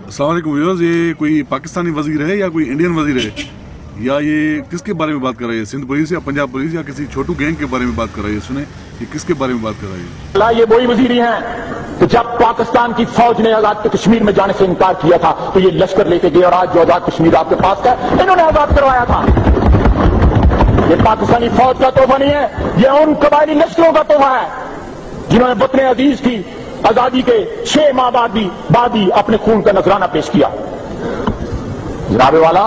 अस्सलाम वालेकुम व्यूअर्स, ये कोई पाकिस्तानी वजीर है या कोई इंडियन वजीर है, या ये किसके बारे में बात कर रही है? सिंध पुलिस या पंजाब पुलिस या किसी छोटू गैंग के बारे में बात कर रही है? सुने ये किसके बारे में बात कर रही है। ये वही वजीर ही हैं तो जब पाकिस्तान की फौज ने आजाद कश्मीर में जाने से इनकार किया था तो ये लश्कर लेके गए और आज जो आजाद कश्मीर आपके पास है इन्होंने आजाद करवाया था। ये पाकिस्तानी फौज का तोहफा नहीं है, ये उन कबायली लश्करों का तोहफा है जिन्होंने वतन अजीज की आजादी के 6 माह बाद ही अपने खून का नजराना पेश किया। जनाबे वाला,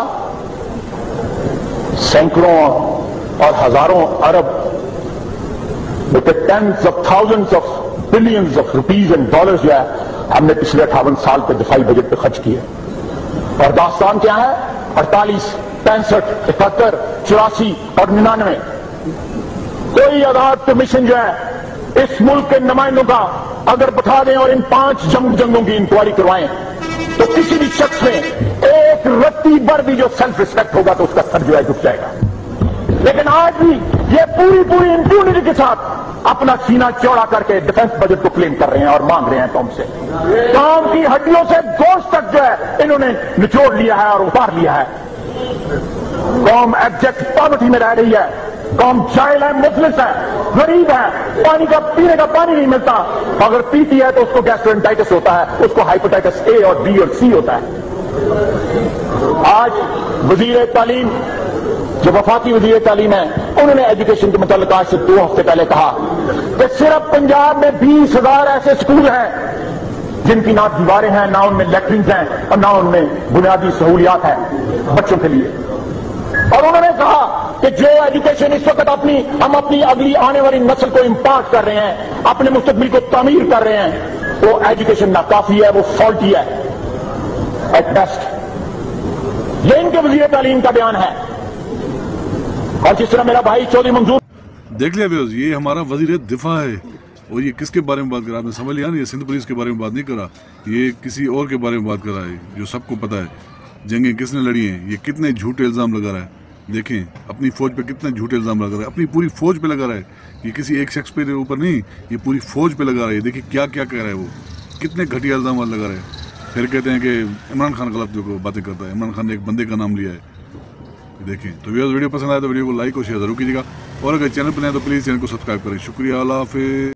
सैकड़ों और हजारों अरब with the tens of thousands of billions of rupees and dollars जो है हमने पिछले 58 साल पे दिफाई बजट पे खर्च किए। और दास्तान क्या है? 48, 65, 71, 84 और 99 कोई आजाद कमीशन जो है इस मुल्क के नुमाइंदों का अगर बैठा दें और इन 5 जंगों की इंक्वायरी करवाएं तो किसी भी शख्स में एक रत्ती भर भी जो सेल्फ रिस्पेक्ट होगा तो उसका सर जो है झुक जाएगा। लेकिन आज भी ये पूरी इंप्यूनिटी के साथ अपना सीना चौड़ा करके डिफेंस बजट को क्लेम कर रहे हैं और मांग रहे हैं कौम से। कौम की हड्डियों से गोश्त तक जो है इन्होंने निचोड़ लिया है और उतार लिया है। कौम एब्जेक्ट पॉवर्टी में रह रही है, कौम जाहिल है, मुफलिस है, गरीब है, पानी का पीने का पानी नहीं मिलता, अगर पीती है तो उसको गैस्ट्रोएंटाइटिस होता है, उसको हाइपेटाइटिस ए और बी और सी होता है। आज वजीर तालीम जो वफाकी वजीर तालीम है उन्होंने एजुकेशन के मुताल्लिक आज से 2 हफ्ते पहले कहा कि सिर्फ पंजाब में 20,000 ऐसे स्कूल हैं जिनकी ना दीवारें हैं, ना उनमें लैट्रिन हैं और ना उनमें बुनियादी सहूलियात हैं बच्चों के लिए। और उन्होंने कहा कि जो एजुकेशन इस वक्त हम अपनी अगली आने वाली नस्ल को इम्पार्ट कर रहे हैं, अपने मुस्तकबिल को तामीर कर रहे हैं, वो एजुकेशन नाकाफी है, वो फॉल्टी है एट बेस्ट। ये इनके वजीर तालीम का बयान है। और जिस तरह मेरा भाई चौधरी मंजूर देख लिया व्यूअर्स, ये हमारा वजीर दिफा है और ये किसके बारे में बात कर रहा है? आपने समझ लिया ना, ये सिंध पुलिस के बारे में बात नहीं कर रहा, ये किसी और के बारे में बात कर रहा है जो सबको पता है जंगें किसने लड़ी हैं, ये कितने झूठे इल्जाम लगा रहा है। देखें अपनी फौज पे कितने झूठे इल्जाम लगा रहा है, अपनी पूरी फौज पे लगा रहा है, ये किसी एक शख्स पे ऊपर नहीं, ये पूरी फौज पे लगा रहा है। देखिए क्या क्या कह रहा है, वो कितने घटिया इल्जाम लगा रहा है। फिर कहते हैं कि इमरान खान गलत जो बातें करता है, इमरान खान ने एक बंदे का नाम लिया है। देखें तो वीडियो पसंद आया तो वीडियो को लाइक और शेयर जरूर कीजिएगा और अगर चैनल पर नए तो प्लीज़ चैनल को सब्सक्राइब करें। शुक्रिया, अल्लाह हाफिज़।